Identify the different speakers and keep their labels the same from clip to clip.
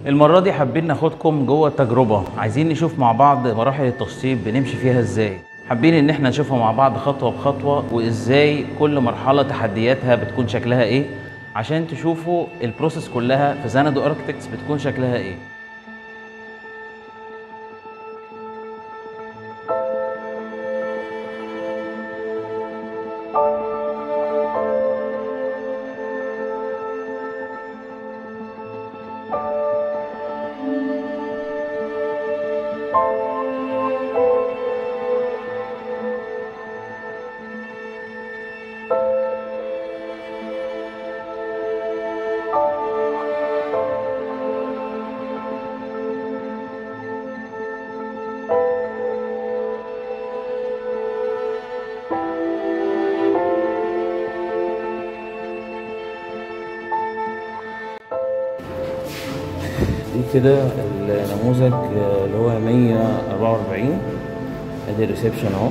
Speaker 1: المرة دي حابين ناخدكم جوه التجربة، عايزين نشوف مع بعض مراحل التشطيب بنمشي فيها ازاي. حابين ان احنا نشوفها مع بعض خطوة بخطوة، وازاي كل مرحلة تحدياتها بتكون شكلها ايه، عشان تشوفوا البروسيس كلها في زانادو اركتكتس بتكون شكلها ايه. دي كده النموذج اللي هو 144. ادي الريسبشن اهو.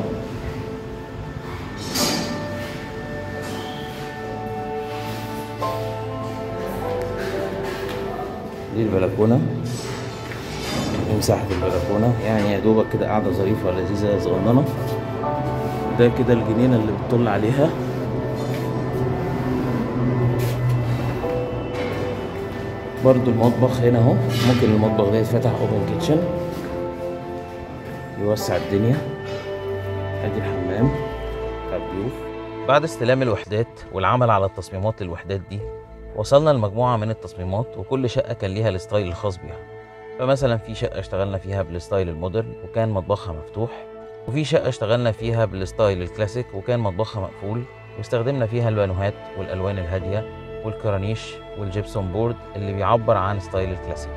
Speaker 1: دي البلكونه، دي مساحه البلكونه، يعني يا دوبك كده قاعده ظريفه لذيذه صغننه. ده كده الجنينه اللي بتطل عليها. برضو المطبخ هنا اهو، ممكن المطبخ ده يتفتح اوبن كيتشن يوسع الدنيا. ادي الحمام بتاع الضيوف. بعد استلام الوحدات والعمل على التصميمات للوحدات دي، وصلنا لمجموعة من التصميمات، وكل شقة كان ليها الستايل الخاص بيها. فمثلا في شقة اشتغلنا فيها بالستايل المودرن وكان مطبخها مفتوح، وفي شقة اشتغلنا فيها بالستايل الكلاسيك وكان مطبخها مقفول، واستخدمنا فيها البانوهات والالوان الهادية والكرانيش والجيبسون بورد اللي بيعبر عن ستايل الكلاسيك.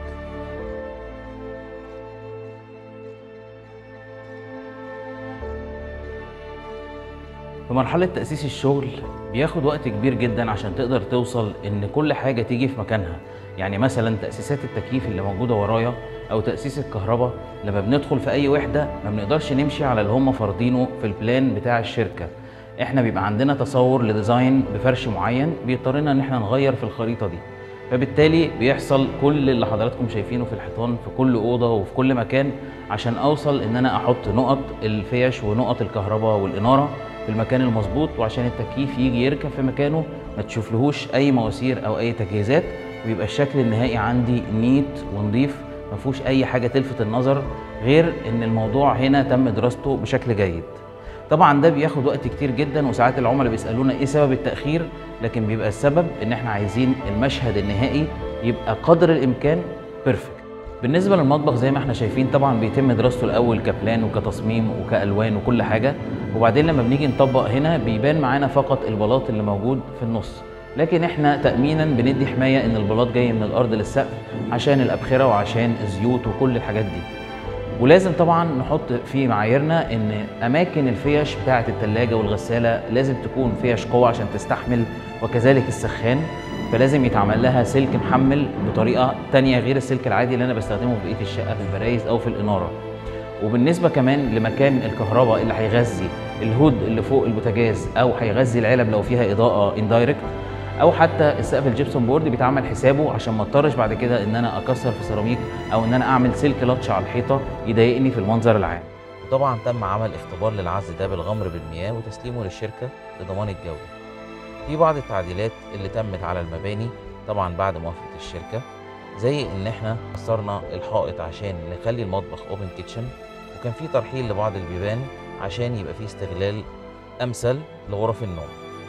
Speaker 1: في مرحلة تأسيس الشغل بياخد وقت كبير جدا عشان تقدر توصل ان كل حاجة تيجي في مكانها. يعني مثلا تأسيسات التكييف اللي موجودة ورايا او تأسيس الكهرباء، لما بندخل في اي وحدة ما بنقدرش نمشي على اللي هم فارضينه في البلان بتاع الشركة. احنا بيبقى عندنا تصور لديزاين بفرش معين، بيضطرنا ان احنا نغير في الخريطة دي. فبالتالي بيحصل كل اللي حضراتكم شايفينه في الحيطان في كل أوضة وفي كل مكان، عشان اوصل ان انا احط نقط الفيش ونقط الكهرباء والإنارة في المكان المظبوط، وعشان التكييف يجي يركب في مكانه ما تشوفلهوش اي مواسير او اي تجهيزات، ويبقى الشكل النهائي عندي نيت ونضيف ما فيهوش اي حاجه تلفت النظر، غير ان الموضوع هنا تم دراسته بشكل جيد. طبعا ده بياخد وقت كتير جدا، وساعات العملاء بيسالونا ايه سبب التاخير، لكن بيبقى السبب ان احنا عايزين المشهد النهائي يبقى قدر الامكان بيرفكت. بالنسبه للمطبخ زي ما احنا شايفين، طبعا بيتم دراسته الاول كبلان وكتصميم وكالوان وكل حاجه، وبعدين لما بنيجي نطبق هنا بيبان معانا فقط البلاط اللي موجود في النص، لكن احنا تامينا بندي حمايه ان البلاط جاي من الارض للسقف عشان الابخره وعشان الزيوت وكل الحاجات دي. ولازم طبعا نحط في معاييرنا ان اماكن الفيش بتاعه الثلاجه والغساله لازم تكون فيش قوه عشان تستحمل، وكذلك السخان، فلازم يتعمل لها سلك محمل بطريقه تانية غير السلك العادي اللي انا بستخدمه في بقيه الشقه في البرايز او في الاناره. وبالنسبه كمان لمكان الكهرباء اللي هيغذي الهود اللي فوق البوتاجاز، او هيغذي العلب لو فيها اضاءه اندايركت، او حتى السقف الجبسون بورد بيتعمل حسابه عشان ما اضطرش بعد كده ان انا اكسر في سيراميك او ان انا اعمل سلك لطش على الحيطه يضايقني في المنظر العام. وطبعا تم عمل اختبار للعزل ده بالغمر بالمياه وتسليمه للشركه لضمان الجوده. في بعض التعديلات اللي تمت على المباني طبعا بعد موافقه الشركه، زي ان احنا كسرنا الحائط عشان نخلي المطبخ اوبن كيتشن، وكان في ترحيل لبعض البيبان عشان يبقى في استغلال امثل لغرف النوم.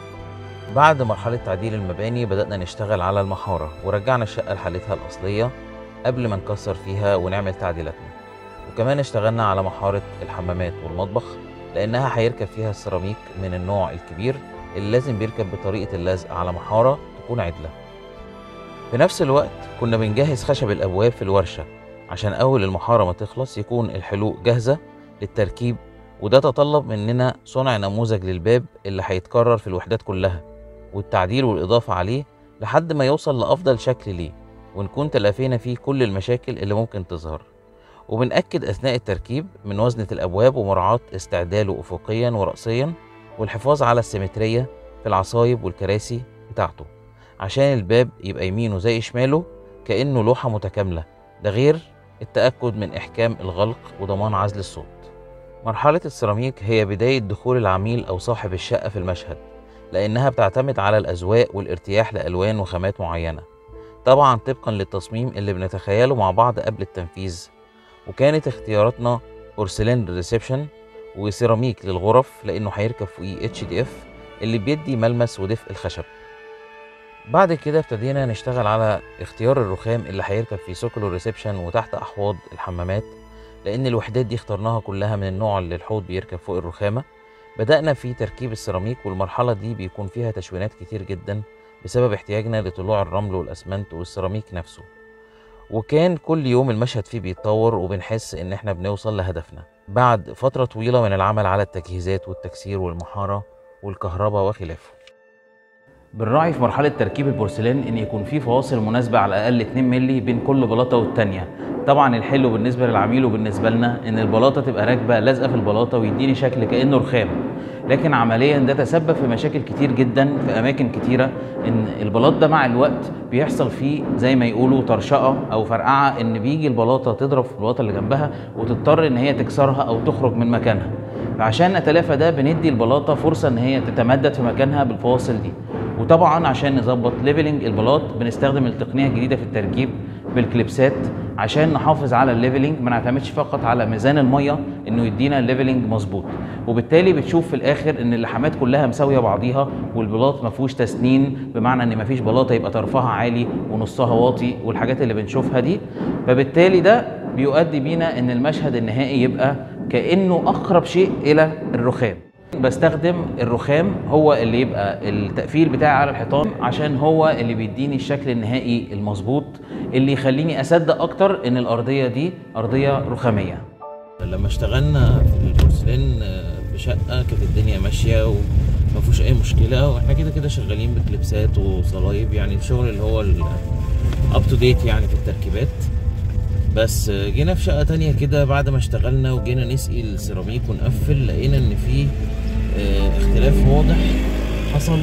Speaker 1: بعد مرحلة تعديل المباني بدأنا نشتغل على المحارة، ورجعنا الشقة لحالتها الأصلية قبل ما نكسر فيها ونعمل تعديلاتنا. وكمان اشتغلنا على محارة الحمامات والمطبخ، لأنها هيركب فيها السيراميك من النوع الكبير اللي لازم بيركب بطريقة اللزق على محارة تكون عدلة. في نفس الوقت كنا بنجهز خشب الأبواب في الورشة عشان أول المحارة ما تخلص يكون الحلوق جاهزة للتركيب، وده تطلب مننا صنع نموذج للباب اللي هيتكرر في الوحدات كلها، والتعديل والإضافة عليه لحد ما يوصل لأفضل شكل ليه، ونكون تلافينا فيه كل المشاكل اللي ممكن تظهر. وبنأكد أثناء التركيب من وزنة الأبواب ومراعاة استعداله أفقيا ورأسيا، والحفاظ على السيمترية في العصايب والكراسي بتاعته، عشان الباب يبقى يمينه زي شماله كأنه لوحة متكاملة، ده غير التأكد من إحكام الغلق وضمان عزل الصوت. مرحلة السيراميك هي بداية دخول العميل أو صاحب الشقة في المشهد، لأنها بتعتمد على الأذواق والارتياح لألوان وخامات معينة، طبعا طبقا للتصميم اللي بنتخيله مع بعض قبل التنفيذ. وكانت اختياراتنا بورسلين للريسبشن وسيراميك للغرف، لأنه هيركب فوقيه HDF اللي بيدي ملمس ودفء الخشب. بعد كده ابتدينا نشتغل على اختيار الرخام اللي هيركب في سوكل الريسبشن وتحت أحواض الحمامات، لأن الوحدات دي اخترناها كلها من النوع اللي الحوض بيركب فوق الرخامة. بدأنا في تركيب السيراميك، والمرحلة دي بيكون فيها تشوينات كتير جدا بسبب احتياجنا لطلوع الرمل والأسمنت والسيراميك نفسه. وكان كل يوم المشهد فيه بيتطور وبنحس إن احنا بنوصل لهدفنا بعد فترة طويلة من العمل على التجهيزات والتكسير والمحارة والكهرباء وخلافه. بنراعي في مرحلة تركيب البورسلين إن يكون في فواصل مناسبة على الأقل 2 مللي بين كل بلاطة والتانية. طبعا الحلو بالنسبة للعميل وبالنسبة لنا إن البلاطة تبقى راكبة لازقة في البلاطة ويديني شكل كأنه رخام، لكن عمليا ده تسبب في مشاكل كتير جدا في أماكن كتيرة، إن البلاط ده مع الوقت بيحصل فيه زي ما يقولوا طرشقة أو فرقعة، إن بيجي البلاطة تضرب في البلاطة اللي جنبها وتضطر إن هي تكسرها أو تخرج من مكانها. فعشان نتلافى ده بندي البلاطة فرصة إن هي تتمدد في مكانها بالفواصل دي. وطبعا عشان نظبط ليفلنج البلاط بنستخدم التقنيه الجديده في التركيب بالكليبسات، عشان نحافظ على الليفلنج، ما نعتمدش فقط على ميزان الميه انه يدينا الليفلنج مظبوط. وبالتالي بتشوف في الاخر ان اللحامات كلها مساويه بعضيها، والبلاط ما فيهوش تسنين، بمعنى ان ما فيش بلاطه يبقى طرفها عالي ونصها واطي والحاجات اللي بنشوفها دي. فبالتالي ده بيؤدي بينا ان المشهد النهائي يبقى كانه اقرب شيء الى الرخام. بستخدم الرخام هو اللي يبقى التقفيل بتاعي على الحيطان، عشان هو اللي بيديني الشكل النهائي المظبوط اللي يخليني اصدق اكتر ان الارضيه دي ارضيه رخاميه. لما اشتغلنا في البورسلين في شقه كانت الدنيا ماشيه وما فيهوش اي مشكله، واحنا كده كده شغالين بكليبسات وصلايب، يعني الشغل اللي هو اب تو ديت يعني في التركيبات. بس جينا في شقه تانية كده بعد ما اشتغلنا وجينا نسقي السيراميك ونقفل، لقينا ان في اختلاف واضح حصل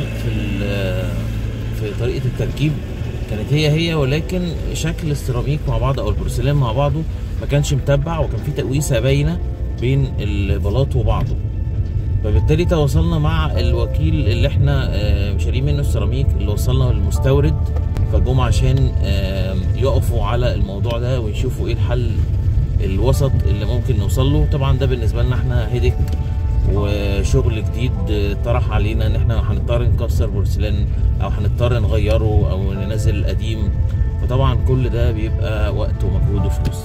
Speaker 1: في طريقه التركيب. كانت هي ولكن شكل السيراميك مع بعض او البورسلين مع بعضه ما كانش متبع، وكان في تقويسه باينه بين البلاط وبعضه. فبالتالي تواصلنا مع الوكيل اللي احنا شاريين منه السيراميك، اللي وصلنا للمستورد، فجم عشان يقفوا على الموضوع ده ويشوفوا ايه الحل الوسط اللي ممكن نوصل له. طبعا ده بالنسبه لنا احنا هيدك وشغل جديد طرح علينا، ان احنا هنضطر نكسر بورسلين او هنضطر نغيره او ننزل القديم، فطبعا كل ده بيبقى وقت ومجهود وفلوس.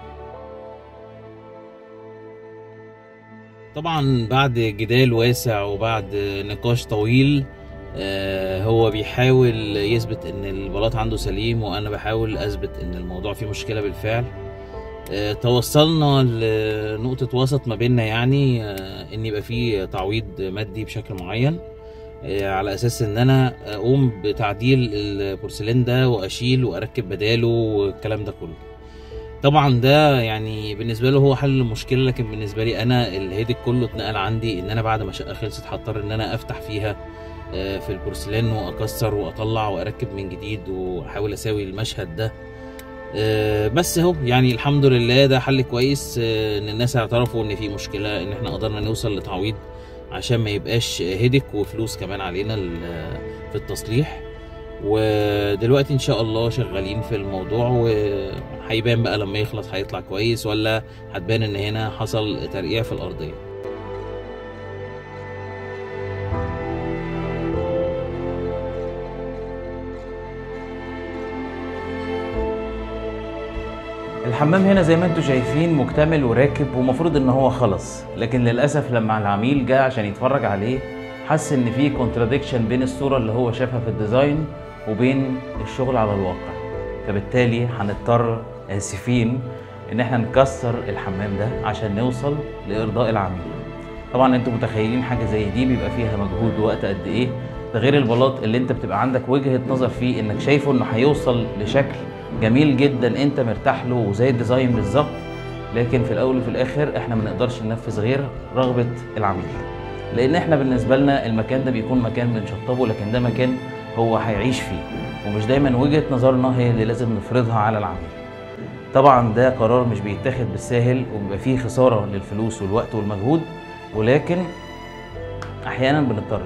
Speaker 1: طبعا بعد جدال واسع وبعد نقاش طويل هو بيحاول يثبت ان البلاط عنده سليم، وانا بحاول اثبت ان الموضوع فيه مشكله بالفعل. توصلنا لنقطه وسط ما بيننا، يعني ان يبقى فيه تعويض مادي بشكل معين، على اساس ان انا اقوم بتعديل البورسلين ده واشيل واركب بداله والكلام ده كله. طبعا ده يعني بالنسبه له هو حل المشكله، لكن بالنسبه لي انا الهيدك كله اتنقل عندي، ان انا بعد ما شقه خلصت هضطر ان انا افتح فيها في البورسلين واكسر واطلع واركب من جديد واحاول اساوي المشهد ده. بس اهو يعني الحمد لله ده حل كويس، ان الناس اعترفوا ان في مشكله، ان احنا قدرنا نوصل لتعويض عشان ما يبقاش هيدك وفلوس كمان علينا في التصليح. ودلوقتي ان شاء الله شغالين في الموضوع، وهيبان بقى لما يخلص هيطلع كويس ولا هتبان ان هنا حصل ترقيع في الارضيه. الحمام هنا زي ما انتم شايفين مكتمل وراكب ومفروض ان هو خلص، لكن للاسف لما العميل جه عشان يتفرج عليه حس ان في كونتراديكشن بين الصوره اللي هو شافها في الديزاين وبين الشغل على الواقع. فبالتالي هنضطر اسفين ان احنا نكسر الحمام ده عشان نوصل لارضاء العميل. طبعا انتم متخيلين حاجه زي دي بيبقى فيها مجهود ووقت قد ايه، ده غير البلاط اللي انت بتبقى عندك وجهه نظر فيه انك شايفه انه هيوصل لشكل جميل جدا انت مرتاح له وزي الديزاين بالظبط، لكن في الاول وفي الاخر احنا ما نقدرش ننفذ غير رغبه العميل، لان احنا بالنسبه لنا المكان ده بيكون مكان بنشطبه، لكن ده مكان هو هيعيش فيه، ومش دايما وجهه نظرنا هي اللي لازم نفرضها على العميل. طبعا ده قرار مش بيتاخد بالساهل وبيبقى فيه خسارة للفلوس والوقت والمجهود، ولكن احيانا بنضطر.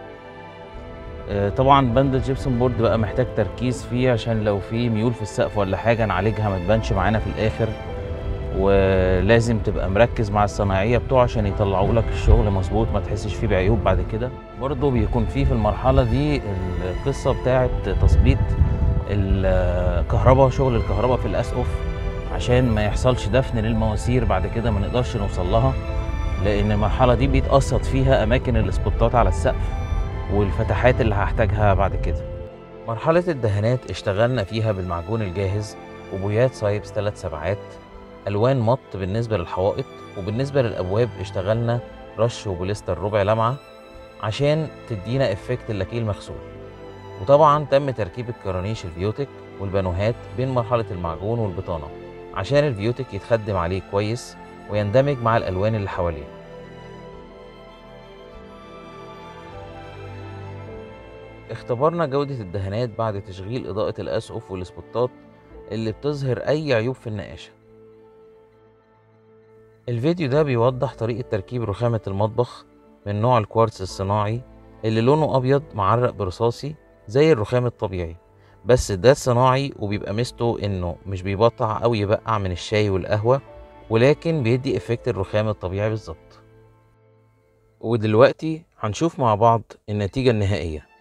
Speaker 1: طبعا بند الجبسون بورد بقى محتاج تركيز فيه عشان لو في ميول في السقف ولا حاجة نعالجها ما تبانش معانا في الاخر، ولازم تبقى مركز مع الصناعية بتوعه عشان يطلعوا لك الشغل مظبوط ما تحسش فيه بعيوب بعد كده. برضه بيكون فيه في المرحلة دي القصة بتاعة تظبيط الكهرباء، شغل الكهرباء في الأسقف عشان ما يحصلش دفن للمواسير بعد كده ما نقدرش نوصل لها، لأن المرحلة دي بيتقسط فيها أماكن الاسبوتات على السقف والفتحات اللي هحتاجها بعد كده. مرحلة الدهانات اشتغلنا فيها بالمعجون الجاهز وبويات سايبس 3 سبعات، ألوان مط بالنسبة للحوائط، وبالنسبة للأبواب اشتغلنا رش وبوليستر ربع لمعة عشان تدينا افكت اللاكيه المغسول. وطبعا تم تركيب الكرانيش الفيوتك والبانوهات بين مرحلة المعجون والبطانة عشان الفيوتك يتخدم عليه كويس ويندمج مع الألوان اللي حواليه. اختبرنا جودة الدهانات بعد تشغيل إضاءة الأسقف والسبوتات اللي بتظهر أي عيوب في النقاشة. الفيديو ده بيوضح طريقة تركيب رخامة المطبخ من نوع الكوارتز الصناعي اللي لونه أبيض معرق برصاصي زي الرخام الطبيعي، بس ده صناعي وبيبقى ميزته إنه مش بيبطع أو يبقع من الشاي والقهوة، ولكن بيدي إفكت الرخام الطبيعي بالظبط. ودلوقتي هنشوف مع بعض النتيجة النهائية.